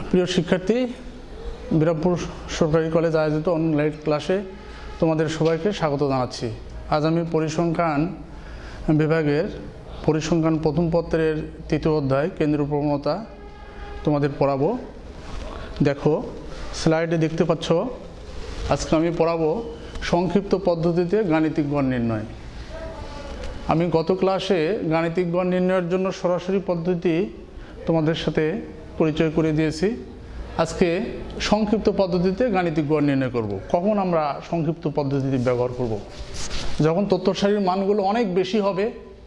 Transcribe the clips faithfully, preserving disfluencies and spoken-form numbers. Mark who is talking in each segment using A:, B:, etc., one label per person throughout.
A: প্রিয় শিক্ষার্থী, বিরামপুর সরকারি কলেজ আয়োজিত অনলাইন ক্লাসে তোমাদের সবাইকে স্বাগত জানাচ্ছি। আজ আমি পরিসংখ্যান বিভাগের পরিসংখ্যান প্রথম পত্রের তৃতীয় অধ্যায় কেন্দ্রীয় প্রবণতা তোমাদের পড়াবো। দেখো, স্লাইডে দেখতে পাচ্ছ, আজকে আমি পড়াবো সংক্ষিপ্ত পদ্ধতিতে গাণিতিক গড় নির্ণয়। আমি গত ক্লাসে গাণিতিক গড় নির্ণয়ের জন্য সরাসরি পদ্ধতি তোমাদের সাথে পরিচয় করে দিয়েছি। আজকে সংক্ষিপ্ত পদ্ধতিতে গাণিতিক গড় নির্ণয় করব। কখন আমরা সংক্ষিপ্ত পদ্ধতিতে ব্যবহার করব? যখন তথ্য সারির মানগুলো অনেক বেশি হবে,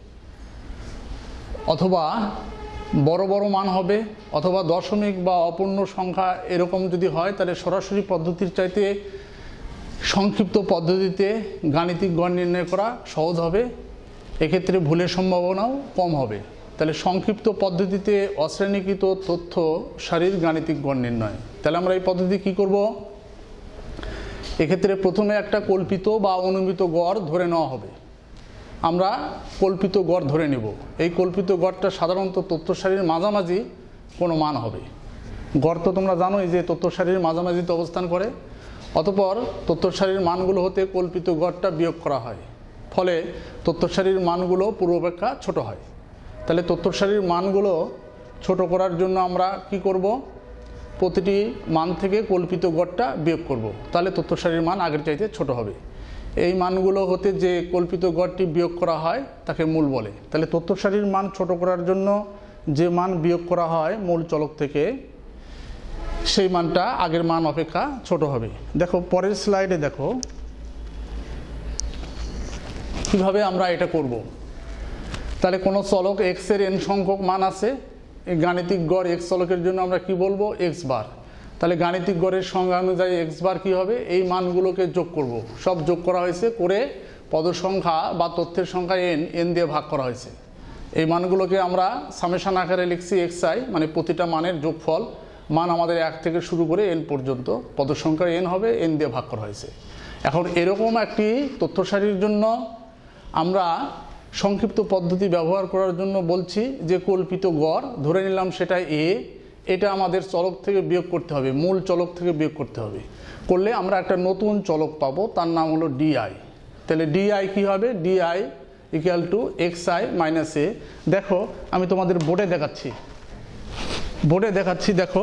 A: অথবা বড় বড় মান হবে, অথবা দশমিক বা অপূর্ণ সংখ্যা এরকম যদি হয়, তাহলে সরাসরি পদ্ধতির চাইতে সংক্ষিপ্ত পদ্ধতিতে গাণিতিক গড় নির্ণয় করা সহজ হবে। এক্ষেত্রে ভুলের সম্ভাবনাও কম হবে। তাহলে সংক্ষিপ্ত পদ্ধতিতে অশ্রেণীকৃত তথ্য সারির গাণিতিক গড় নির্ণয়। তাহলে আমরা এই পদ্ধতি কি করব? এক্ষেত্রে প্রথমে একটা কল্পিত বা অনুমিত গড় ধরে নেওয়া হবে। আমরা কল্পিত গড় ধরে নেব। এই কল্পিত গড়টা সাধারণত তথ্য সারির মাঝামাঝি কোনো মান হবে। গড় তো তোমরা জানোই যে তথ্য সারির মাঝামাঝিতে অবস্থান করে। অতঃপর তথ্য সারির মানগুলো হতে কল্পিত গড়টা বিয়োগ করা হয়, ফলে তথ্য সারির মানগুলো পূর্বাপেক্ষা ছোট হয়। তাহলে তথ্য সারির মানগুলো ছোট করার জন্য আমরা কি করব? প্রতিটি মান থেকে কল্পিত গড়টা বিয়োগ করব। তাহলে তথ্য সারির মান আগের চাইতে ছোট হবে। এই মানগুলো হতে যে কল্পিত গড়টি বিয়োগ করা হয় তাকে মূল বলে। তাহলে তথ্য সারির মান ছোট করার জন্য যে মান বিয়োগ করা হয় মূল চলক থেকে, সেই মানটা আগের মান অপেক্ষা ছোট হবে। দেখো পরের স্লাইডে দেখো কিভাবে আমরা এটা করব। তাহলে কোনো চলক এক্স এর এন সংখ্যক মান আছে। এই গাণিতিক গড় এক্স চলকের জন্য আমরা কি বলবো? X bar. তাহলে গাণিতিক গড়ের সংজ্ঞা অনুযায়ী এক্স বার কী হবে? এই মানগুলোকে যোগ করব। সব যোগ করা হয়েছে, করে পদ সংখ্যা বা তথ্যের সংখ্যা এন এন দিয়ে ভাগ করা হয়েছে। এই মানগুলোকে আমরা সামেশন আকারে লিখছি এক্স আই, মানে প্রতিটা মানের যোগফল। মান আমাদের এক থেকে শুরু করে এন পর্যন্ত, পদ সংখ্যা এন হবে, এন দিয়ে ভাগ করা হয়েছে। এখন এরকম একটি তথ্য সারির জন্য আমরা সংক্ষিপ্ত পদ্ধতি ব্যবহার করার জন্য বলছি যে কল্পিত গড় ধরে নিলাম সেটা এ, এটা আমাদের চলক থেকে বিয়োগ করতে হবে, মূল চলক থেকে বিয়োগ করতে হবে। করলে আমরা একটা নতুন চলক পাবো, তার নাম হলো ডিআই। তাহলে ডিআই কি হবে? D I equal to X I minus A. দেখো আমি তোমাদের বোর্ডে দেখাচ্ছি, বোর্ডে দেখাচ্ছি দেখো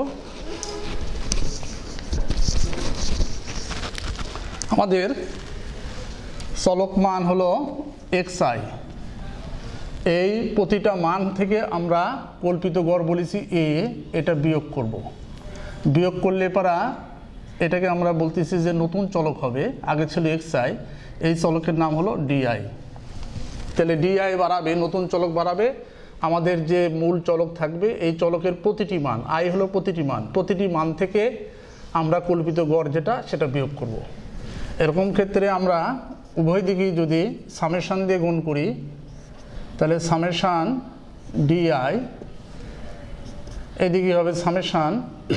A: আমাদের চলক মান হলো এক্স আই। এই প্রতিটা মান থেকে আমরা কল্পিত গড় বলেছি এ, এটা বিয়োগ করব। বিয়োগ করলে পারা এটাকে আমরা বলতেছি যে নতুন চলক হবে, আগে ছিল এক্স আই, এই চলকের নাম হলো ডিআই। তাহলে ডিআই বাড়াবে, নতুন চলক বাড়াবে, আমাদের যে মূল চলক থাকবে এই চলকের প্রতিটি মান, আই হলো প্রতিটি মান, প্রতিটি মান থেকে আমরা কল্পিত গড় যেটা সেটা বিয়োগ করব। এরকম ক্ষেত্রে আমরা উভয় দিকেই যদি সামেশান দিয়ে গুণ করি, তাহলে সামেশান ডিআই, এদিকে হবে সামেশান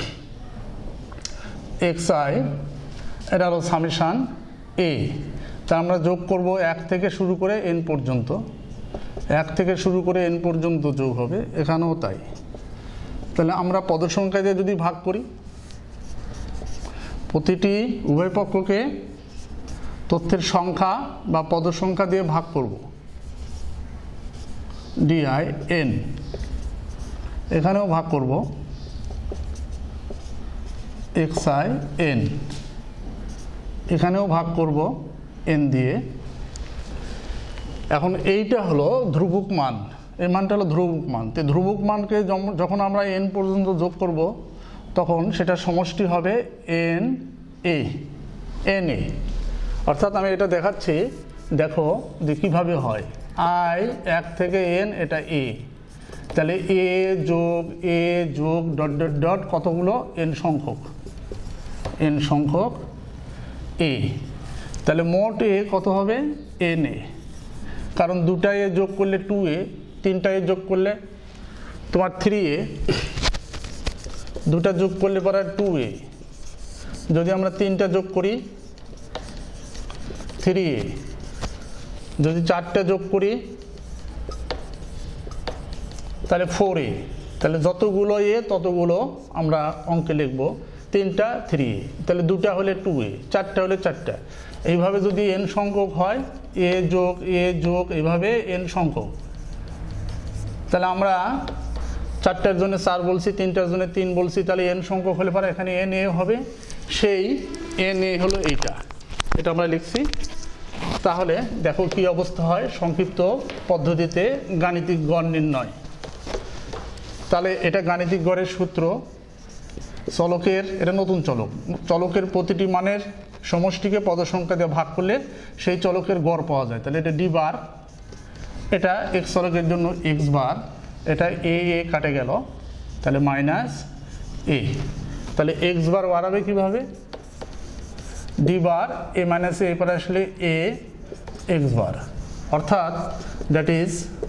A: এক্স আই, এটা হলো সামেশান এ। তা আমরা যোগ করব এক থেকে শুরু করে এন পর্যন্ত, এক থেকে শুরু করে এন পর্যন্ত যোগ হবে, এখানেও তাই। তাহলে আমরা পদ সংখ্যা দিয়ে যদি ভাগ করি, প্রতিটি উভয় পক্ষকে তথ্যের সংখ্যা বা পদ সংখ্যা দিয়ে ভাগ করব। ডিআই এন, এখানেও ভাগ করব এক্স আই এন, এখানেও ভাগ করব এন দিয়ে। এখন এইটা হলো ধ্রুবক মান, এই মানটা হলো ধ্রুবক মান। তো ধ্রুবক মানকে যখন আমরা এন পর্যন্ত যোগ করব, তখন সেটা সমষ্টি হবে এন এ, এন এ। অর্থাৎ আমি এটা দেখাচ্ছি, দেখো যে কীভাবে হয়। আই এক থেকে এন, এটা এ। তাহলে এ যোগ এ যোগ ডট ডট ডট কতগুলো? এন সংখ্যক, এন সংখ্যক এ। তাহলে মোট এ কত হবে? N A. কারণ দুটা এ যোগ করলে টু এ, তিনটা এ যোগ করলে তোমার থ্রি এ, দুটা যোগ করলে পরে টু এ, যদি আমরা তিনটা যোগ করি থ্রি এ, যদি চারটে যোগ করি তাহলে ফোর এ, তাহলে যতগুলো এ ততগুলো আমরা অঙ্কে লিখব। তিনটা থ্রি এ, তাহলে দুটা হলে টু এ, চারটা হলে চারটা। এইভাবে যদি এন সংখ্যক হয়, এ যোগ এ যোগ এইভাবে এন সংখ্যক, তাহলে আমরা চারটার জন্য চার বলছি, তিনটার জন্য তিন বলছি, তাহলে এন সংখ্যক হলে পরে এখানে এন এ হবে। সেই এন এ হলো এইটা, এটা আমরা লিখছি। তাহলে দেখো কি অবস্থা হয় সংক্ষিপ্ত পদ্ধতিতে গাণিতিক গড় নির্ণয়। তাহলে এটা গাণিতিক গড়ের সূত্র, চলকের, এটা নতুন চলক, চলকের প্রতিটি মানের সমষ্টিকে পদসংখ্যা দিয়ে ভাগ করলে সেই চলকের গড় পাওয়া যায়। তাহলে এটা ডি বার, এটা এক্স চলকের জন্য এক্স বার, এটা এ এ কাটে গেল, তাহলে মাইনাস এ। তাহলে এক্স বার বাড়াবে কীভাবে? ডি বার এ মাইনাস এ পরে আসলে এ এক্স বার, অর্থাৎ that is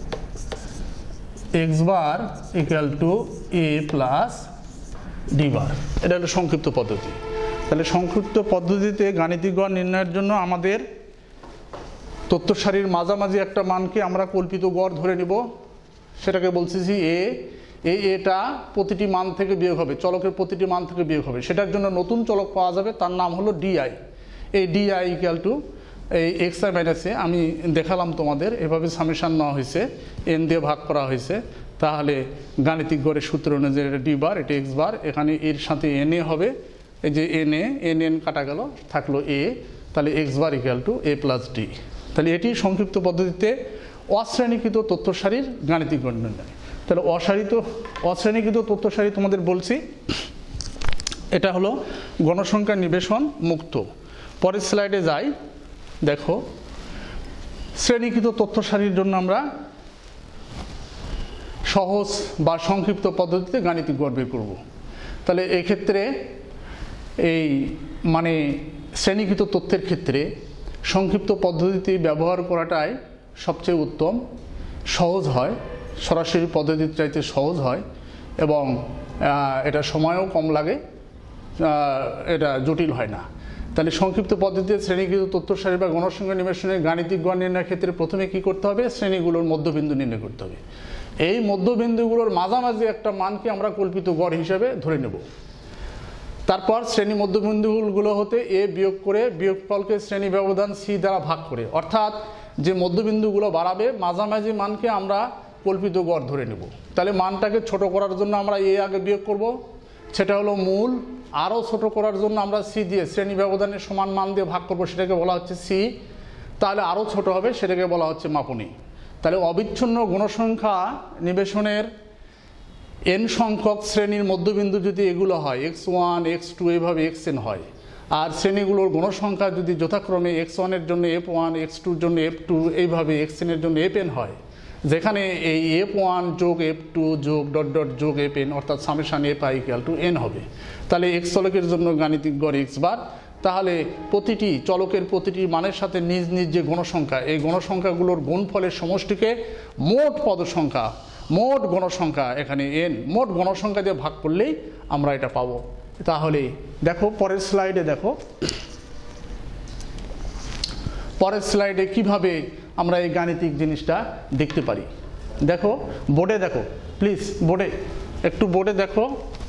A: X bar equal to A plus D bar. এটা হলো সংক্ষিপ্ত পদ্ধতি। তাহলে সংক্ষিপ্ত পদ্ধতিতে গাণিতিক গড় নির্ণয়ের জন্য আমাদের তথ্য সারির মাঝামাঝি একটা মানকে আমরা কল্পিত গড় ধরে নিব, সেটাকে বলতেছি এ। এই এটা প্রতিটি মান থেকে বিয়োগ হবে, চলকের প্রতিটি মান থেকে বিয়োগ হবে। সেটার জন্য নতুন চলক পাওয়া যাবে, তার নাম হলো ডিআই। এই ডিআই ইকুয়াল টু এই এক্স আই মাইনাস এ, আমি দেখালাম তোমাদের, এভাবে সামেশান নেওয়া হয়েছে, এন দিয়ে ভাগ করা হয়েছে। তাহলে গাণিতিক গড়ের সূত্র অনুযায়ী এটা ডি বার, এটা এক্স বার, এখানে এর সাথে এন এ হবে, এই যে এন এ, এন এন কাটা গেল, থাকলো এ, তাহলে X bar equal to A plus D. তাহলে এটি সংক্ষিপ্ত পদ্ধতিতে অশ্রেণীকৃত তথ্য সারির গাণিতিক গড় নির্ণয়। তাহলে অসারিত অশ্রেণীকৃত তথ্য সারি তোমাদের বলছি, এটা হলো গণসংখ্যা নিবেশন মুক্ত। পরের স্লাইডে যাই, দেখো শ্রেণীকৃত তথ্য সারির জন্য আমরা সহজ বা সংক্ষিপ্ত পদ্ধতিতে গাণিতিক গড় বের করব। তাহলে এই ক্ষেত্রে এই মানে শ্রেণীকৃত তথ্যের ক্ষেত্রে সংক্ষিপ্ত পদ্ধতিতে ব্যবহার করাটাই সবচেয়ে উত্তম, সহজ হয়, সরাসরি পদ্ধতির চাইতে সহজ হয়, এবং এটা সময়ও কম লাগে, এটা জটিল হয় না। তাহলে সংক্ষিপ্ত পদ্ধতিতে শ্রেণীকৃত তথ্য সারি বা গণসংখ্যা নিবেশনের গাণিতিক গড় নির্ণয়ের ক্ষেত্রে প্রথমে কি করতে হবে? শ্রেণীগুলোর মধ্যবিন্দু নির্ণয় করতে হবে। এই মধ্যবিন্দুগুলোর মাঝামাঝি একটা মানকে আমরা কল্পিত গড় হিসেবে ধরে নেব। তারপর শ্রেণী মধ্যবিন্দুগুলো হতে এ বিয়োগ করে বিয়োগফলকে শ্রেণী ব্যবধান সি দ্বারা ভাগ করে, অর্থাৎ যে মধ্যবিন্দুগুলো বাড়াবে মাঝামাঝি মানকে আমরা কল্পিত গড় ধরে নেব। তাহলে মানটাকে ছোট করার জন্য আমরা এ আগে বিয়োগ করব, সেটা হলো মূল। আরও ছোট করার জন্য আমরা সি দিয়ে শ্রেণী ব্যবধানের সমান মান দিয়ে ভাগ করব, সেটাকে বলা হচ্ছে সি। তাহলে আরও ছোট হবে, সেটাকে বলা হচ্ছে মাপনী। তাহলে অবিচ্ছিন্ন গণসংখ্যা নিবেশনের এন সংখ্যক শ্রেণীর মধ্যবিন্দু যদি এগুলো হয়, এক্স ওয়ান এক্স টু এইভাবে এক্স এন হয়, আর শ্রেণীগুলোর গণসংখ্যা যদি যথাক্রমে এক্স ওয়ানের জন্য এফ ওয়ান, এক্স টুর জন্য এফ টু, এইভাবে এক্স এনের জন্য এফ এন হয়, যেখানে এই এফ ওয়ান যোগ এফ টু যোগ ডট ডট যোগ এফ এন অর্থাৎ summation F I equal to N হবে। তাহলে এক্স চলকের জন্য গাণিতিক গড় এক্স বার। তাহলে প্রতিটি চলকের প্রতিটি মানের সাথে নিজ নিজ যে গণসংখ্যা, এই গণসংখ্যাগুলোর গুণফলের সমষ্টিকে মোট পদসংখ্যা, মোট গণসংখ্যা, এখানে এন, মোট গণসংখ্যা দিয়ে ভাগ করলেই আমরা এটা পাবো। তাহলে দেখো পরের স্লাইডে, দেখো পরের স্লাইডে কিভাবে আমরা এই গাণিতিক জিনিসটা দেখতে পারি। দেখো বোর্ডে, দেখো প্লিজ বোর্ডে, একটু বোর্ডে দেখো।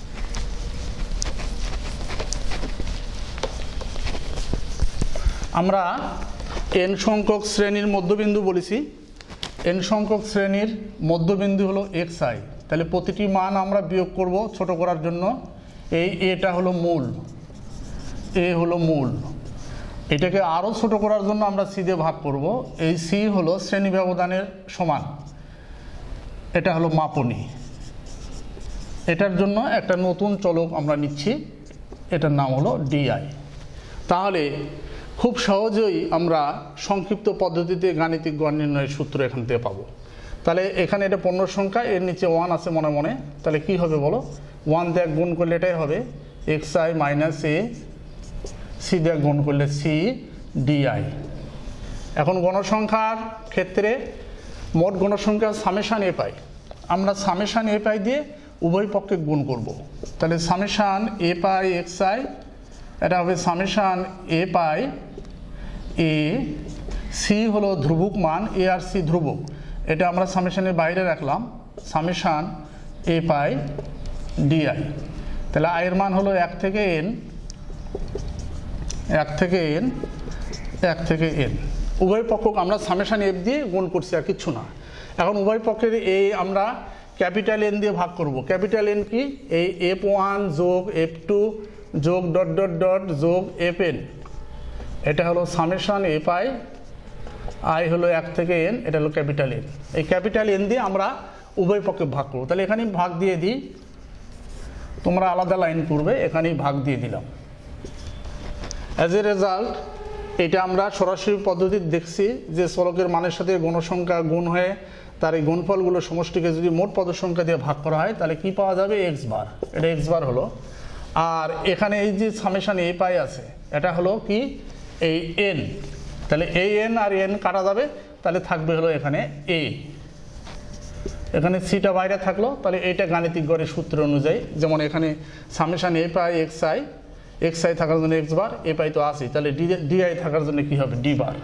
A: আমরা এন সংখ্যক শ্রেণীর মধ্যবিন্দু বলেছি, এন সংখ্যক শ্রেণীর মধ্যবিন্দু হলো এক্স আই। তাহলে প্রতিটি মান আমরা বিয়োগ করব ছোট করার জন্য। এই এটা হলো মূল, এ হলো মূল। এটাকে আরও ছোট করার জন্য আমরা সি দিয়ে ভাগ করব। এই সি হলো শ্রেণী ব্যবধানের সমান, এটা হলো মাপনী। এটার জন্য একটা নতুন চলক আমরা নিচ্ছি, এটার নাম হলো ডিআই। তাহলে খুব সহজেই আমরা সংক্ষিপ্ত পদ্ধতিতে গাণিতিক গড় নির্ণয়ের সূত্র এখান থেকে পাবো। তাহলে এখানে এটা পূর্ণ সংখ্যা, এর নিচে ওয়ান আছে মনে মনে, তাহলে কি হবে বলো? ওয়ান দিয়ে গুণ করলে এটাই হবে X I minus A, C দিয়ে গুণ করলে সি ডিআই। এখন গণসংখ্যার ক্ষেত্রে মোট গণসংখ্যা সামেশান এ পাই, আমরা সামেশান এ পাই দিয়ে উভয় পক্ষে গুণ করব। তাহলে summation A pi x I, এটা হবে সামেশান এ পাই এ, সি হলো ধ্রুবক মান, এ আর সি ধ্রুবক, এটা আমরা সামেশানের বাইরে রাখলাম, সামেশান এ পাই ডিআই। তাহলে আয়ের মান হলো এক থেকে এন, এক থেকে এন, এক থেকে এন। উভয় পক্ষকে আমরা সামেশান এফ দিয়ে গুণ করছি, আর কিচ্ছু না। এখন উভয় পক্ষের এই আমরা ক্যাপিটাল এন দিয়ে ভাগ করব। ক্যাপিটাল এন কি? এই এফ ওয়ান যোগ এফ টু যোগ ডট ডট ডট যোগ এফ এন, এটা হলো সামেশান এ পাই আই হলো এক থেকে এন, এটা হলো ক্যাপিটাল এন। এই ক্যাপিটাল এন দিয়ে আমরা উভয় পক্ষে ভাগ করব। তাহলে এখানে ভাগ দিয়ে দিই, তোমরা আলাদা লাইন করবে, এখানেই ভাগ দিয়ে দিলাম। অ্যাজ এ রেজাল্ট এটা আমরা সরাসরি পদ্ধতি দেখছি যে চলকের মানের সাথে গণসংখ্যা গুণ হয়ে তার এই গুণফলগুলো সমষ্টিকে যদি মোট পদসংখ্যা দিয়ে ভাগ করা হয় তাহলে কি পাওয়া যাবে? X bar. এটা এক্স বার হলো। আর এখানে এই যে সামেশান এ পাই আছে, এটা হলো কি? এই এন। তাহলে এই এন আর এন কাটা যাবে, তাহলে থাকবে হলো এখানে এ। এখানে সিটা বাইরে থাকলো, তাহলে এটা গাণিতিক গড়ের সূত্র অনুযায়ী, যেমন এখানে summation A pi x I, X I থাকার জন্য এক্স বার, এ পাই তো আসি, তাহলে ডি আই থাকার জন্য কি হবে? D bar.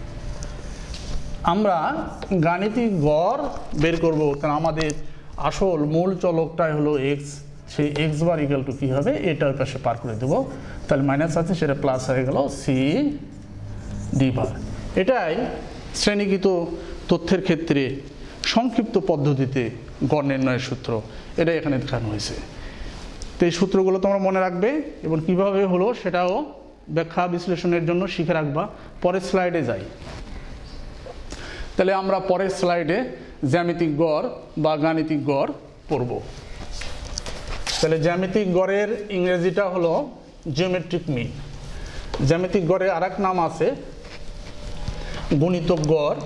A: আমরা গাণিতিক গড় বের করব, কারণ আমাদের আসল মূল চলকটাই হলো এক্স, সেই এক্স বার ইকুয়াল টু কী হবে? এটা ওই পাশে পার করে দেবো, তাহলে মাইনাস আছে, সেটা প্লাস হয়ে গেল সি ডি বার। এটাই শ্রেণীকৃত তথ্যের ক্ষেত্রে সংক্ষিপ্ত পদ্ধতিতে গড় নির্ণয়ের সূত্র, এটা এখানে দেখানো হয়েছে। তো এই সূত্রগুলো তোমরা মনে রাখবে এবং কীভাবে হলো সেটাও ব্যাখ্যা বিশ্লেষণের জন্য শিখে রাখবা। পরের স্লাইডে যাই। তাহলে আমরা পরের স্লাইডে জ্যামিতিক গড় বা গাণিতিক গড় পড়ব। তাহলে জ্যামিতিক গড়ের ইংরেজিটা হলো জিওমেট্রিক মিন। জ্যামিতিক গড়ের আর এক নাম আছে গুণিতক গড়।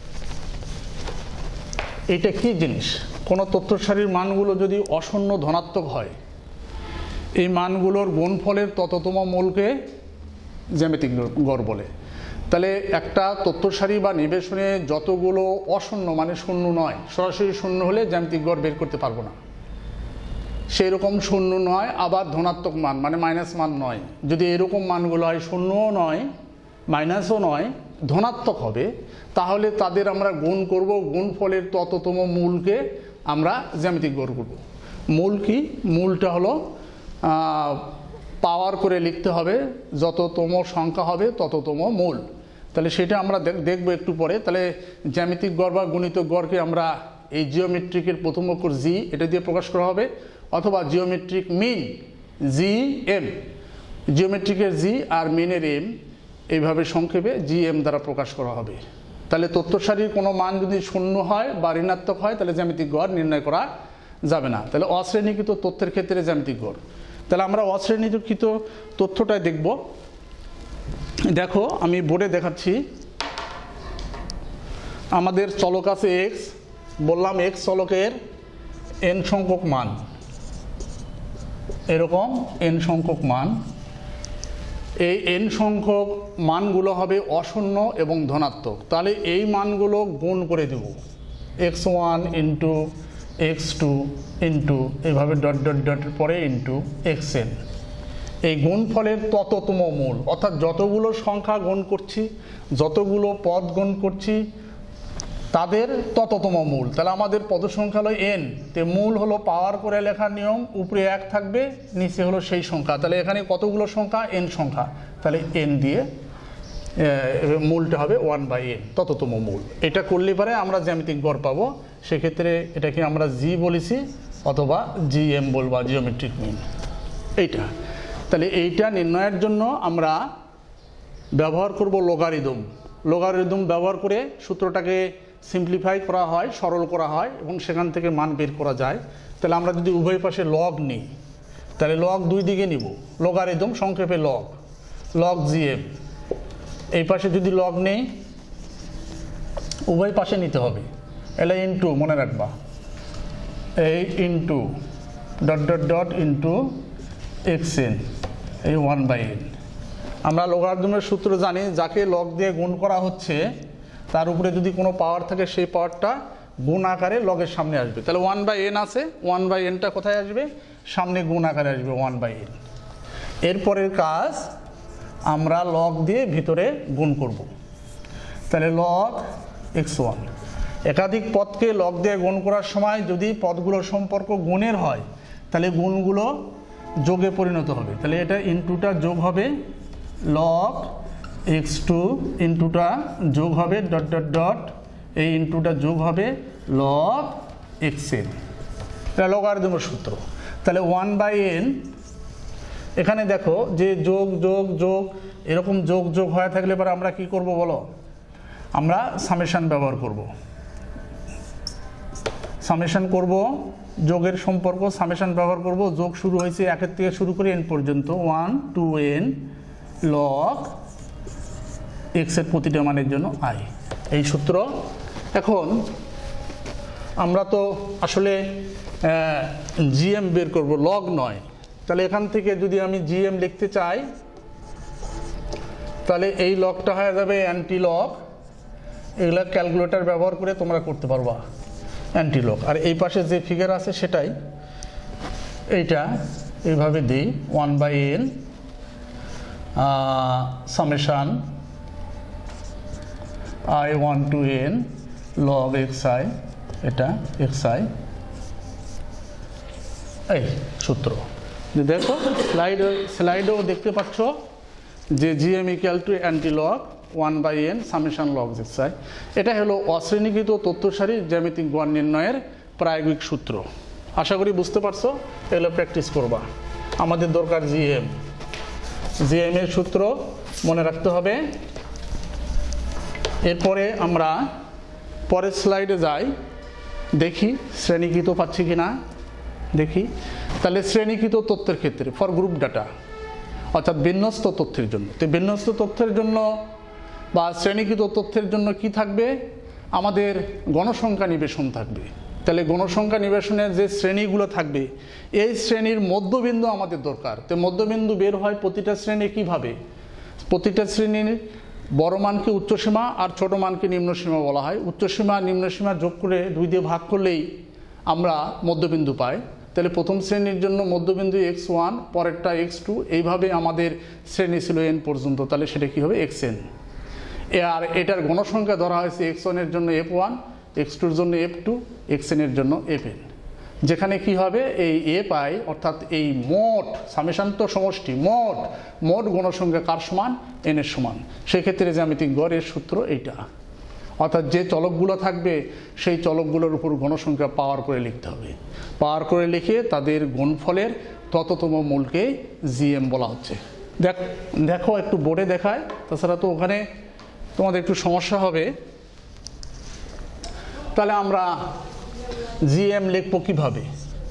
A: এটা কি জিনিস? কোনো তথ্য সারির মানগুলো যদি অশূন্য ধনাত্মক হয়, এই মানগুলোর গুণফলের তততম মূলকে জ্যামিতিক গড় বলে। তাহলে একটা তথ্য সারি বা নিবেশনে যতগুলো অশূন্য মানে শূন্য নয়, সরাসরি শূন্য হলে জ্যামিতিক গড় বের করতে পারবো না, সেই রকম শূন্য নয়, আবার ধনাত্মক মান মানে মাইনাস মান নয়। যদি এরকম মানগুলো হয় শূন্যও নয় মাইনাসও নয়, ধনাত্মক হবে, তাহলে তাদের আমরা গুণ করব, গুণফলের তততম মূলকে আমরা জ্যামিতিক গড় করব। মূল কি? মূলটা হলো পাওয়ার করে লিখতে হবে, যততম সংখ্যা হবে তততম মূল। তাহলে সেটা আমরা দেখব একটু পরে। তাহলে জ্যামিতিক গড় বা গুণিতক গড়কে আমরা এই জিওমেট্রিকের প্রথম অক্ষর জি, এটা দিয়ে প্রকাশ করা হবে, অথবা জিওমেট্রিক মিন জি এম, জিওমেট্রিকের জি আর মিনের এম, এইভাবে সংক্ষেপে জি এম দ্বারা প্রকাশ করা হবে। তাহলে তথ্য সারির কোনো মান যদি শূন্য হয় বা ঋণাত্মক হয় তাহলে জ্যামিতিক গড় নির্ণয় করা যাবে না। তাহলে অশ্রেণীকৃত তথ্যের ক্ষেত্রে জ্যামিতিক গড়। তাহলে আমরা অশ্রেণীকৃত তথ্যটাই দেখব। দেখো আমি বোর্ডে দেখাচ্ছি। আমাদের চলক আছে এক্স, বললাম এক্স চলকের এন সংখ্যক মান, এরকম এন সংখ্যক মান। এই এন সংখ্যক মানগুলো হবে অশূন্য এবং ধনাত্মক। তাহলে এই মানগুলো গুণ করে দেব, X one into x two into এইভাবে ডট ডট ডটের পরে ইন্টু এক্স এন। এই গুণফলের তততম মূল, অর্থাৎ যতগুলো সংখ্যা গুণ করছি, যতগুলো পদ গুণ করছি, তাদের তততম মূল। তাহলে আমাদের পদ সংখ্যা হলো এন, তে মূল হলো পাওয়ার করে লেখার নিয়ম, উপরে এক থাকবে, নিচে হলো সেই সংখ্যা। তাহলে এখানে কতগুলো সংখ্যা? এন সংখ্যা। তাহলে এন দিয়ে মূলটা হবে ওয়ান বাই এন, তততম মূল। এটা করলে পরে আমরা জ্যামিতিক গড় পাবো। সেক্ষেত্রে এটাকে আমরা জি বলেছি অথবা জি এম বলবো, জিওমেট্রিক মিন এইটা। তাহলে এইটা নির্ণয়ের জন্য আমরা ব্যবহার করব লগারিদম। লগারিদম ব্যবহার করে সূত্রটাকে সিম্পলিফাই করা হয়, সরল করা হয় এবং সেখান থেকে মান বের করা যায়। তাহলে আমরা যদি উভয় পাশে লগ নিই, তাহলে লগ দুই দিকে নিব, লগারিদম সংক্ষেপে লগ, লগ জিএম। এই পাশে যদি লগ নেই, উভয় পাশে নিতে হবে, এলে ইন্টু, মনে রাখবা, এই into dot dot dot into x N, এই ওয়ান বাই এন। আমরা লগারিদমের সূত্র জানি, যাকে লগ দিয়ে গুণ করা হচ্ছে তার উপরে যদি কোনো পাওয়ার থাকে সেই পাওয়ারটা গুণ আকারে লগের সামনে আসবে। তাহলে ওয়ান বাই এন আছে, ওয়ান বাই এনটা কোথায় আসবে? সামনে গুণ আকারে আসবে ওয়ান বাই এন। এরপরের কাজ আমরা লগ দিয়ে ভিতরে গুণ করব। তাহলে লগ এক্স ওয়ান, একাধিক পদকে লগ দিয়ে গুণ করার সময় যদি পদগুলোর সম্পর্ক গুণের হয় তাহলে গুণগুলো যোগে পরিণত হবে। তাহলে এটা ইনটুটা যোগ হবে লগ এক্স টু, ইনটুটা যোগ হবে ডট ডট ডট, এই ইনটুটা যোগ হবে লগ এক্স এন। এটা লগারিদমের সূত্র। তাহলে ওয়ান বাই এন, এখানে দেখো যে যোগ যোগ যোগ এরকম যোগ যোগ হয়ে থাকলে পরে আমরা কি করব বলো, আমরা সামেশন ব্যবহার করব। সামেশন করব, যোগের সম্পর্ক সামেশন ব্যবহার করব। যোগ শুরু হয়েছে একের থেকে শুরু করে এন পর্যন্ত, ওয়ান টু এন লগ এক্সের প্রতিটা মানের জন্য আই, এই সূত্র। এখন আমরা তো আসলে জিএম বের করব, লগ নয়। তাহলে এখান থেকে যদি আমি জিএম লিখতে চাই তাহলে এই লগটা হয়ে যাবে অ্যান্টি লগ। এগুলো ক্যালকুলেটর ব্যবহার করে তোমরা করতে পারবা অ্যান্টি লগ। আর এই পাশে যে ফিগার আছে সেটাই, এইটা এইভাবে দিই one by n summation i one to n log x I, এটা এক্স আই, এই সূত্র। দেখো স্লাইড স্লাইডেও দেখতে পাচ্ছ যে GM equal to anti log one by n summation log x I. এটা হলো অশ্রেণীকৃত তথ্য সারির জ্যামিতিক গড় নির্ণয়ের প্রায়োগিক সূত্র। আশা করি বুঝতে পারছো। এগুলো প্র্যাকটিস করবা। আমাদের দরকার জিএম, জিএম এর সূত্র মনে রাখতে হবে। এরপরে আমরা পরের স্লাইডে যাই, দেখি শ্রেণীকৃত পাচ্ছি কি না দেখি। তাহলে শ্রেণীকৃত তথ্যের ক্ষেত্রে ফর গ্রুপ ডাটা, অর্থাৎ বিন্যস্ত তথ্যের জন্য, তো বিন্যস্ত তথ্যের জন্য বা শ্রেণীকৃত তথ্যের জন্য কি থাকবে, আমাদের গণসংখ্যা নিবেশন থাকবে। তাহলে গণসংখ্যা নিবেশনের যে শ্রেণীগুলো থাকবে, এই শ্রেণীর মধ্যবিন্দু আমাদের দরকার। তো মধ্যবিন্দু বের হয় প্রতিটা শ্রেণী কিভাবে, প্রতিটা শ্রেণীর বড় মানকে উচ্চসীমা আর ছোট মানকে নিম্নসীমা বলা হয়। উচ্চসীমা নিম্নসীমা যোগ করে দুই দিয়ে ভাগ করলেই আমরা মধ্যবিন্দু পাই। তাহলে প্রথম শ্রেণীর জন্য মধ্যবিন্দু এক্স ওয়ান, পরেরটা এক্স টু, এইভাবে আমাদের শ্রেণী ছিল এন পর্যন্ত। তাহলে সেটা কী হবে, এক্স এন। আর এটার গণসংখ্যা ধরা হয়েছে এক্স ওয়ানের জন্য এফ ওয়ান, এক্স টুর জন্য এফ টু, এক্স এনের জন্য এফ এন। যেখানে কি হবে, এই এ পাই, অর্থাৎ এই মোট সামেশান্ত সমষ্টি মোট মোট গণসংখ্যা কার সমান, এন এর সমান। সেক্ষেত্রে জ্যামিতিক গড়ের সূত্র এইটা। অর্থাৎ যে চলকগুলো থাকবে সেই চলকগুলোর উপর গণসংখ্যা পাওয়ার করে লিখতে হবে। পাওয়ার করে লিখে তাদের গুণফলের তততম মূলকে জিএম বলা হচ্ছে। দেখ দেখো একটু বোর্ডে দেখায়, তাছাড়া তো ওখানে তোমাদের একটু সমস্যা হবে। তাহলে আমরা জিএম লিখবো কিভাবে,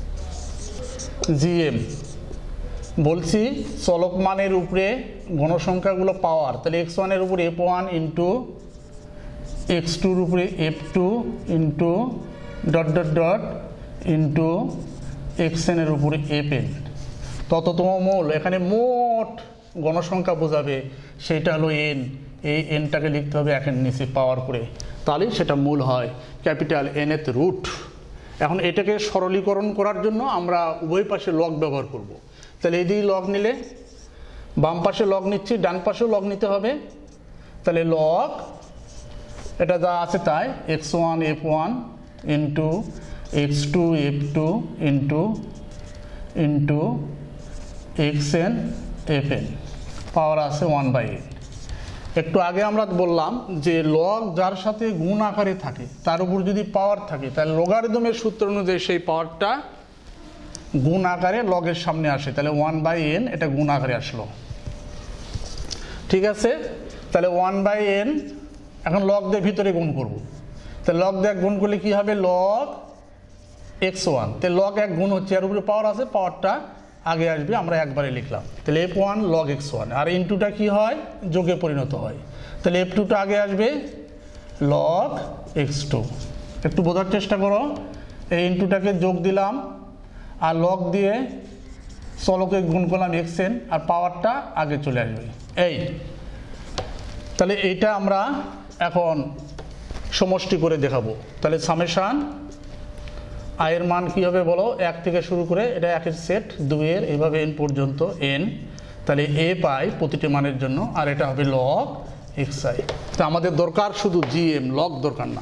A: জিএম বলছি চলক মানের উপরে গণসংখ্যাগুলো পাওয়ার। তাহলে এক্স ওয়ানের উপরে এফ ওয়ান ইন্টু এক্স টুর উপরে f two into dot dot dot into x এনের উপরে এফ এন। তততম মূল, এখানে মোট গণসংখ্যা বোঝাবে, সেটা হলো এন। এই এনটাকে লিখতে হবে একের নিচে পাওয়ার করে, তাহলেই সেটা মূল হয় ক্যাপিটাল এন এর রুট। এখন এটাকে সরলীকরণ করার জন্য আমরা উভয় পাশে লগ ব্যবহার করব। তাহলে এদিকে লগ নিলে, বাম পাশে লগ নিচ্ছি, ডান পাশেও লগ নিতে হবে। তাহলে লগ এটা যা আছে তাই, x one f one into x two f two into into x n f n, power আছে ওয়ান বাই এন। একটু আগে আমরা বললাম যে লগ যার সাথে গুণ আকারে থাকে তার উপর যদি পাওয়ার থাকে, তাহলে লগারিদমের সূত্র অনুযায়ী সেই পাওয়ারটা গুণ আকারে লগের সামনে আসে। তাহলে ওয়ান বাই এন এটা গুণ আকারে আসলো, ঠিক আছে। তাহলে ওয়ান বাই এন, এখন লগ দিয়ে ভিতরে গুণ করব। তাহলে লগ দিয়ে গুণ করলে কি হবে, লগ এক্স ওয়ান। তাহলে লগ এক গুণ হচ্ছে, এর উপরে পাওয়ার আছে, পাওয়ারটা আগে আসবে, আমরা একবারে লিখলাম। তাহলে f one log x one, আর ইনটুটা কি হয়, যোগে পরিণত হয়। তাহলে এফ টুটা আগে আসবে, লগ এক্স টু। একটু বোঝার চেষ্টা করো, এই ইনটুটাকে যোগ দিলাম আর লগ দিয়ে চলকে গুণ করলাম এক্স এন, আর পাওয়ারটা আগে চলে আসবে এই। তাহলে এইটা আমরা এখন সমষ্টি করে দেখাবো। তাহলে সামেশান আয়ের মান কী হবে বলো, এক থেকে শুরু করে, এটা একের সেট, দুইয়ের, এইভাবে এন পর্যন্ত এন। তাহলে এ পাই প্রতিটি মানের জন্য, আর এটা হবে লগ এক্স আই। তো আমাদের দরকার শুধু জিএম, লগ দরকার না।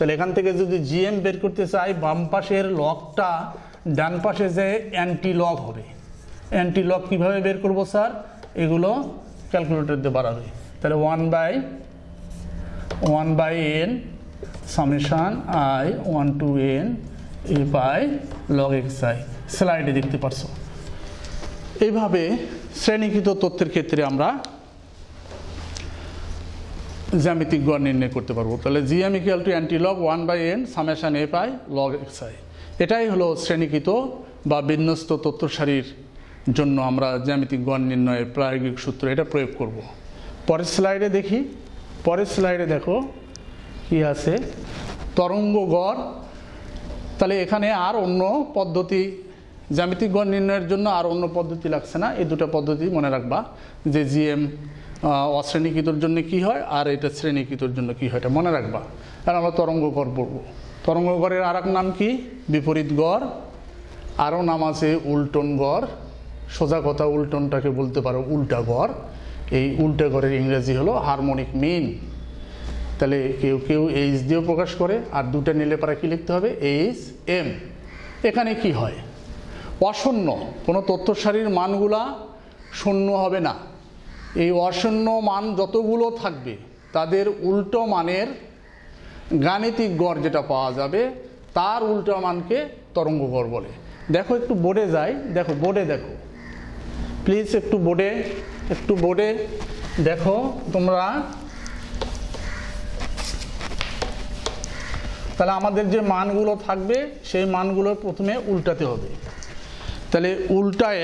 A: তাহলে এখান থেকে যদি জিএম বের করতে চাই বাম পাশের লগটা ডান পাশে যে অ্যান্টি লগ হবে। অ্যান্টি লগ কীভাবে বের করবো স্যার? এগুলো ক্যালকুলেটর দিয়ে বাড়াবে। তাহলে one by one by n summation i one to n a by log x i, স্লাইডে দেখতে পারছো। এইভাবে শ্রেণীকৃত তথ্যের ক্ষেত্রে আমরা জ্যামিতিক গড় নির্ণয় করতে পারবো। তাহলে GM equal to anti log one by n summation a by log x i, এটাই হলো শ্রেণীকৃত বা বিন্যস্ত তথ্য সারির জন্য আমরা জ্যামিতিক গড় নির্ণয়ের প্রায়োগিক সূত্র এটা প্রয়োগ করব। পরের স্লাইডে দেখি, পরের স্লাইডে দেখো কি আছে, তরঙ্গ গড়। তাহলে এখানে আর অন্য পদ্ধতি জ্যামিতিক গড় নির্ণয়ের জন্য আর অন্য পদ্ধতি লাগছে না, এই দুটো পদ্ধতি মনে রাখবা যে জিএম অশ্রেণীকৃতর জন্য কি হয় আর এটা শ্রেণীকৃতর জন্য কি হয়, এটা মনে রাখবা। আর আমরা তরঙ্গ গড় পড়ব। তরঙ্গ গড়ের আর এক নাম কি? বিপরীত গড়। আরও নাম আছে উল্টন গড়। সোজা কথা উল্টনটাকে বলতে পারো উল্টা গড়। এই উল্টা গড়ের ইংরেজি হলো হারমোনিক মিন। তাহলে কেউ কেউ এইচ দিয়েও প্রকাশ করে, আর দুটা নিলে পারা কি লিখতে হবে? H M. এখানে কি হয়? অশূন্য কোনো তথ্য সারির মানগুলা শূন্য হবে না। এই অশূন্য মান যতগুলো থাকবে তাদের উল্টো মানের গাণিতিক গড় যেটা পাওয়া যাবে তার উল্টো মানকে তরঙ্গ গড় বলে। দেখো একটু বোর্ডে যাই, দেখো বোর্ডে দেখো প্লিজ, একটু বোর্ডে একটু বোর্ডে দেখো তোমরা। তাহলে আমাদের যে মানগুলো থাকবে সেই মানগুলো প্রথমে উল্টাতে হবে। তাহলে উল্টায়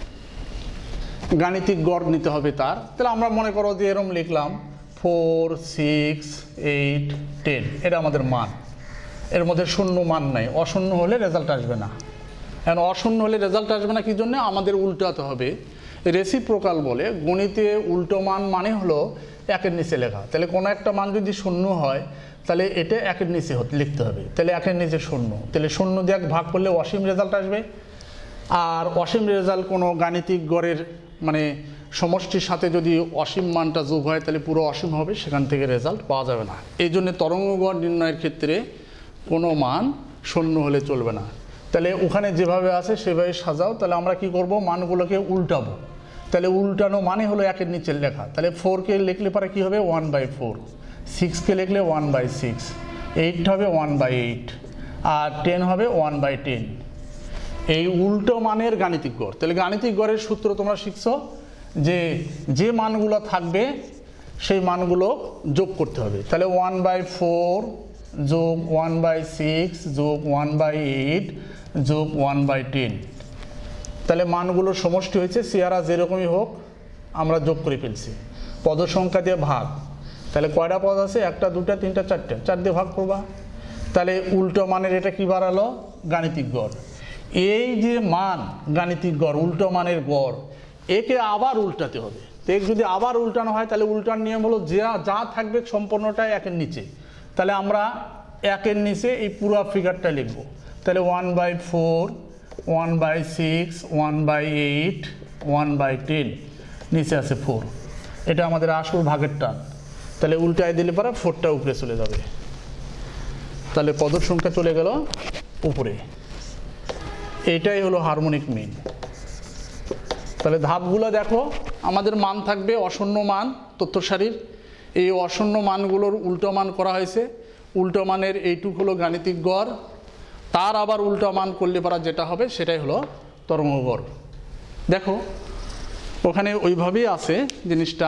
A: গাণিতিক গড় নিতে হবে তার। তাহলে আমরা মনে করো যে এরকম লিখলাম ফোর সিক্স এইট টেন, এটা আমাদের মান। এর মধ্যে শূন্য মান নাই, অশূন্য হলে রেজাল্ট আসবে না। এখন অশূন্য হলে রেজাল্ট আসবে না কি জন্য? আমাদের উল্টাতে হবে। রেসিপ্রোকাল বলে, গণিতে উল্টো মান মানে হলো একের নিচে লেখা। তাহলে কোনো একটা মান যদি শূন্য হয় তাহলে এটা একের নিচে লিখতে হবে। তাহলে একের নিচে শূন্য, তাহলে শূন্য দিয়ে এক ভাগ করলে অসীম রেজাল্ট আসবে। আর অসীম রেজাল্ট কোনো গাণিতিক গড়ের মানে সমষ্টির সাথে যদি অসীম মানটা যোগ হয় তাহলে পুরো অসীম হবে, সেখান থেকে রেজাল্ট পাওয়া যাবে না। এই জন্য তরঙ্গ গড় নির্ণয়ের ক্ষেত্রে কোনো মান শূন্য হলে চলবে না। তাহলে ওখানে যেভাবে আছে সেভাবে সাজাও। তাহলে আমরা কি করব? মানগুলোকে উল্টাবো। তাহলে উল্টানো মানে হলো একের নিচের লেখা। তাহলে ফোরকে লিখলে পরে কী হবে? One by four. সিক্সকে লিখলে ওয়ান বাই সিক্স, এইট হবে ওয়ান বাই এইট, আর টেন হবে ওয়ান বাই টেন। এই উল্টো মানের গাণিতিক গড়। তাহলে গাণিতিক গড়ের সূত্র তোমরা শিখছো যে যে মানগুলো থাকবে সেই মানগুলো যোগ করতে হবে। তাহলে ওয়ান বাই ফোর যোগ ওয়ান বাই সিক্স যোগ ওয়ান বাই এইট যোগ ওয়ান বাই টেন। তাহলে মানগুলোর সমষ্টি হয়েছে, সিয়ারা যেরকমই হোক আমরা যোগ করে ফেলছি। পদ সংখ্যা দিয়ে ভাগ। তাহলে কয়টা পদ আছে? একটা, দুটা, তিনটা, চারটে, চার দিয়ে ভাগ করবা। তাহলে উল্টো মানের এটা কি বাড়ালো? গাণিতিক গড়। এই যে মান গাণিতিক গড়, উল্টো মানের গড়, একে আবার উল্টাতে হবে। তো একে যদি আবার উল্টানো হয় তাহলে উল্টার নিয়ম হলো যা যা থাকবে সম্পূর্ণটাই একের নিচে। তাহলে আমরা একের নিচে এই পুরো ফিগারটা লিখব। তাহলে one by four, one by six, one by eight, one by ten, নিচে আছে ফোর। এটা আমাদের আসল ভাগের টান। তাহলে উল্টায় দিলে পরে ফোরটা উপরে চলে যাবে। তাহলে পদের সংখ্যা চলে গেল উপরে। এইটাই হলো হারমোনিক মিন। তাহলে ধাপগুলো দেখো, আমাদের মান থাকবে অশূন্য মান তথ্য সারির। এই অশূন্য মানগুলোর উল্টো মান করা হয়েছে। উল্টো মানের এইটুক হলো গাণিতিক গড়, তার আবার উল্টো মান করলে পারা যেটা হবে সেটাই হলো তরঙ্গ গড়। দেখো ওখানে ওইভাবেই আছে জিনিসটা।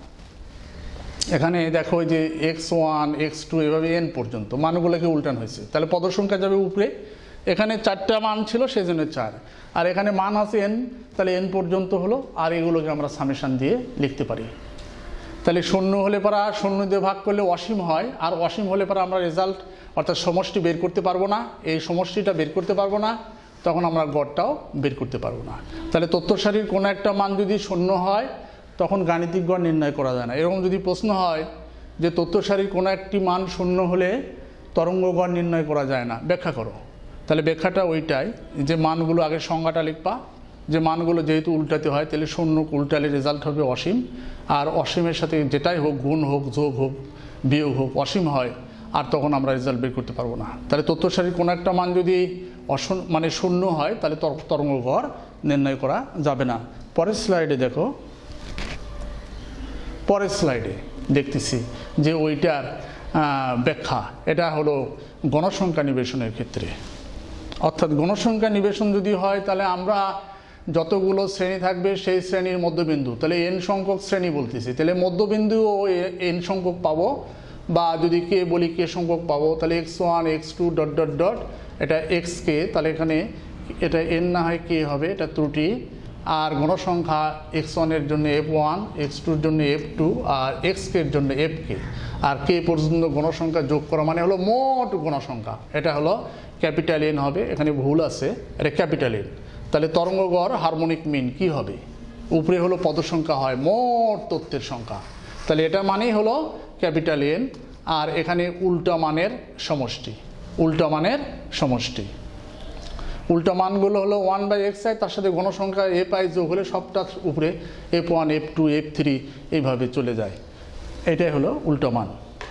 A: এখানে দেখো যে এক্স ওয়ান এক্স টু এভাবে এন পর্যন্ত মানগুলোকে উল্টানো হয়েছে। তাহলে পদ সংখ্যা যাবে উপরে। এখানে চারটা মান ছিল সেই জন্য চার, আর এখানে মান আছে এন, তাহলে এন পর্যন্ত হলো। আর এগুলোকে আমরা সামেশান দিয়ে লিখতে পারি। তাহলে শূন্য হলে পারা শূন্য দিয়ে ভাগ করলে অসীম হয়, আর অসীম হলে পারা আমরা রেজাল্ট অর্থাৎ সমষ্টি বের করতে পারবো না। এই সমষ্টিটা বের করতে পারবো না, তখন আমরা গড়টাও বের করতে পারবো না। তাহলে তথ্য সারির কোনো একটা মান যদি শূন্য হয় তখন গাণিতিক গড় নির্ণয় করা যায় না। এরকম যদি প্রশ্ন হয় যে তথ্য সারির কোনো একটি মান শূন্য হলে তরঙ্গ গড় নির্ণয় করা যায় না, ব্যাখ্যা করো। তাহলে ব্যাখ্যাটা ওইটাই যে মানগুলো আগে সংজ্ঞাটা লিখবা, যে মানগুলো যেহেতু উল্টাতে হয় তাহলে শূন্য উল্টালে রেজাল্ট হবে অসীম, আর অসীমের সাথে যেটাই হোক, গুণ হোক, যোগ হোক, বিয়োগ হোক, অসীম হয়। আর তখন আমরা রেজাল্ট বের করতে পারবো না। তাহলে তথ্য সারির কোনো একটা মান যদি অশূন্য মানে শূন্য হয় তাহলে তরঙ্গ গড় নির্ণয় করা যাবে না। পরের স্লাইডে দেখো, পরের স্লাইডে দেখতেছি যে ওইটার ব্যাখ্যা। এটা হলো গণসংখ্যা নিবেশনের ক্ষেত্রে, অর্থাৎ গণসংখ্যা নিবেশন যদি হয় তাহলে আমরা যতগুলো শ্রেণী থাকবে সেই শ্রেণীর মধ্যবিন্দু, তাহলে এন সংখ্যক শ্রেণী বলতেছি, তাহলে মধ্যবিন্দু ও এন সংখ্যক পাবো, বা যদি কে বলি কে সংখ্যক পাবো, তাহলে x one x two dot dot dot এটা এক্স কে, তাহলে এখানে এটা এন না হয় কে হবে, এটা ত্রুটি। আর গণসংখ্যা এক্স ওয়ানের জন্য এফ ওয়ান, এক্স টুর জন্য এফ টু, আর এক্স কের জন্য এফ কে। আর কে পর্যন্ত গণসংখ্যা যোগ করা মানে হলো মোট গণসংখ্যা, এটা হলো ক্যাপিটাল এন হবে, এখানে ভুল আছে, এটা ক্যাপিটাল এন। তাহলে তরঙ্গ গড় হারমোনিক মিন কি হবে, উপরে হলো পদ সংখ্যা হয় মোট তথ্যের সংখ্যা, তাহলে এটা মানেই হলো ক্যাপিটাল এন। আর এখানে উল্টা মানের সমষ্টি, উল্টা মানের সমষ্টি, উল্টা মানগুলো হলো ওয়ান বাই এক্স আই, তার সাথে গণসংখ্যা এফ আই যোগ হলে সবটা উপরে f one f two f three এইভাবে চলে যায়, এটাই হলো উল্টা মান।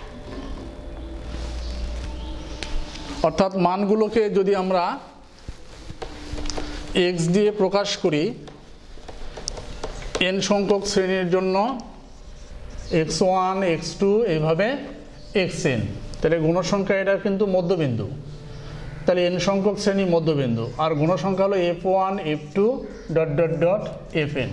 A: অর্থাৎ মানগুলোকে যদি আমরা এক্স দিয়ে প্রকাশ করি, এন সংখ্যক শ্রেণীর জন্য এক্স ওয়ান এক্স টু এইভাবে এক্স এন, তাহলে গুণসংখ্যা এটা কিন্তু মধ্যবিন্দু, তাহলে এন সংখ্যক শ্রেণী মধ্যবিন্দু, আর গুণসংখ্যা হলো f one f two dot dot dot f n.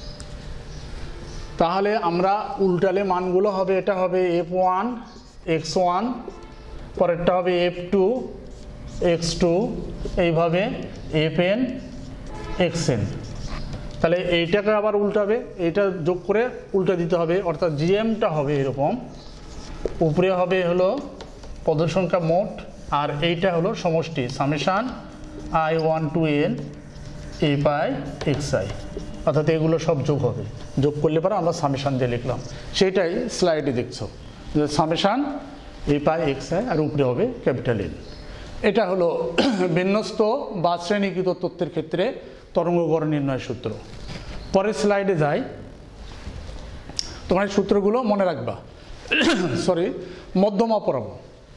A: তাহলে আমরা উল্টালে মানগুলো হবে, এটা হবে এফ ওয়ান এক্স ওয়ান, পরেরটা হবে এফ টু এক্স টু, এইভাবে এফ এন এক্স এন। তাহলে এইটাকে আবার উল্টাবে, এইটা যোগ করে উল্টা দিতে হবে, অর্থাৎ জিএমটা হবে এরকম, উপরে হবে হলো পদ সংখ্যা মোট, আর এইটা হলো সমষ্টি summation i one to n a pi x i, অর্থাৎ এগুলো সব যোগ হবে, যোগ করলে পরে আমরা সামেশান দিয়ে লিখলাম, সেইটাই স্লাইডে দেখছো যে summation A pi x i, আর উপরে হবে ক্যাপিটাল এন। এটা হলো বিন্যস্ত বা শ্রেণীকৃত তথ্যের ক্ষেত্রে তরঙ্গ গড় নির্ণয় সূত্র। পরের স্লাইডে যাই, তোমার এই সূত্রগুলো মনে রাখবা। সরি, মধ্যমা পড়াবো।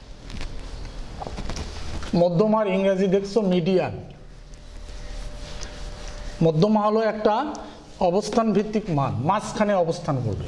A: মধ্যমার ইংরেজি দেখছো মিডিয়ান। মধ্যমা হলো একটা অবস্থান ভিত্তিক মান, মাঝখানে অবস্থান করবে,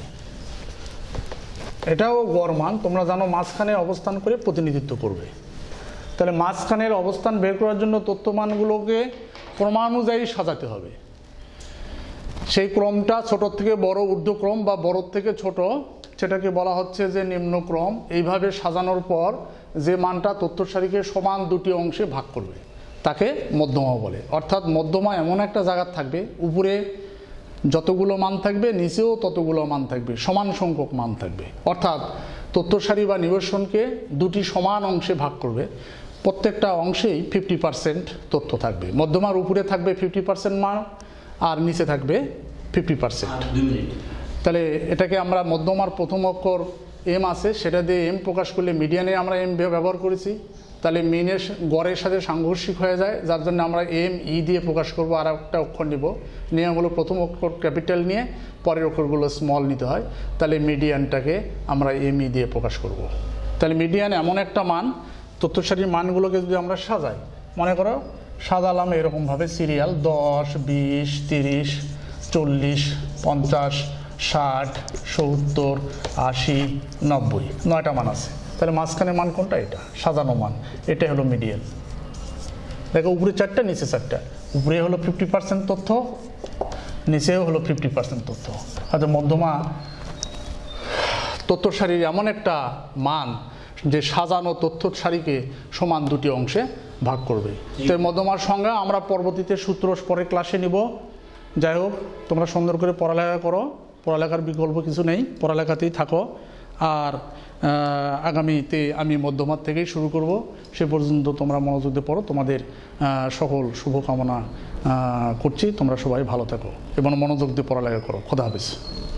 A: এটাও গড় মান, তোমরা জানো মাঝখানে অবস্থান করে প্রতিনিধিত্ব করবে। তাহলে মাঝখানের অবস্থান বের করার জন্য তথ্যমানগুলোকে ক্রমানুযায়ী সাজাতে হবে, সেই ক্রমটা ছোট থেকে বড় ঊর্ধ্বক্রম বা বড় থেকে ছোট, সেটাকে বলা হচ্ছে যে নিম্নক্রম। এইভাবে সাজানোর পর যে মানটা তথ্য সারিকে সমান দুটি অংশে ভাগ করবে তাকে মধ্যমা বলে। অর্থাৎ মধ্যমা এমন একটা জায়গা থাকবে, উপরে যতগুলো মান থাকবে নিচেও ততগুলো মান থাকবে, সমান সংখ্যক মান থাকবে। অর্থাৎ তথ্য সারি বা নিবেশনকে দুটি সমান অংশে ভাগ করবে, প্রত্যেকটা অংশেই ফিফটি পার্সেন্ট তথ্য থাকবে। মধ্যমার উপরে থাকবে ফিফটি পার্সেন্ট মান, আর নিচে থাকবে ফিফটি পার্সেন্ট। তাহলে এটাকে আমরা মধ্যমার প্রথম অক্ষর এম আছে, সেটা দিয়ে এম প্রকাশ করলে মিডিয়ানে আমরা এম ব্যবহার করেছি, তাহলে মিনের গড়ের সাথে সাংঘর্ষিক হয়ে যায়, যার জন্য আমরা এম ই দিয়ে প্রকাশ করব। আর একটা অক্ষর নিব, নিয়ে হলো প্রথম অক্ষর ক্যাপিটাল নিয়ে পরের অক্ষরগুলো স্মল নিতে হয়, তাহলে মিডিয়ানটাকে আমরা এম ই দিয়ে প্রকাশ করব। তাহলে মিডিয়ান এমন একটা মান, তথ্য সারির মানগুলোকে যদি আমরা সাজাই, মনে করো সাজালাম এরকমভাবে সিরিয়াল দশ বিশ তিরিশ চল্লিশ পঞ্চাশ ষাট সত্তর আশি নব্বই, নয়টা মান আছে, তাহলে মাঝখানের মান কোনটা, এটা সাজানো মান, এটাই হলো মিডিয়ান। দেখো উপরে চারটা নিচে চারটা, উপরে হলো ফিফটি পার্সেন্ট তথ্য, নিচেও হলো ফিফটি পার্সেন্ট তথ্য। হয়তো মধ্যমা তথ্য সারির এমন একটা মান যে সাজানো তথ্য সারিকে সমান দুটি অংশে ভাগ করবে। তো মধ্যমার সংজ্ঞা আমরা পরবর্তীতে সূত্র পরে ক্লাসে নিব। যাই হোক, তোমরা সুন্দর করে পড়ালেখা করো, পড়ালেখার বিকল্প কিছু নেই, পড়ালেখাতেই থাকো। আর আগামীতে আমি মধ্যমার থেকেই শুরু করব, সে পর্যন্ত তোমরা মনোযোগ দিয়ে পড়ো। তোমাদের সকল শুভকামনা করছি, তোমরা সবাই ভালো থাকো এবং মনোযোগ দিয়ে পড়ালেখা করো। খোদা হাফেজ।